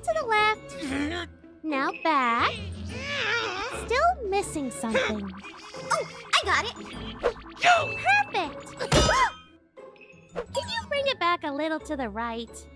to the left. Now back. Still missing something. Oh, I got it. Perfect! Can you bring it back a little to the right?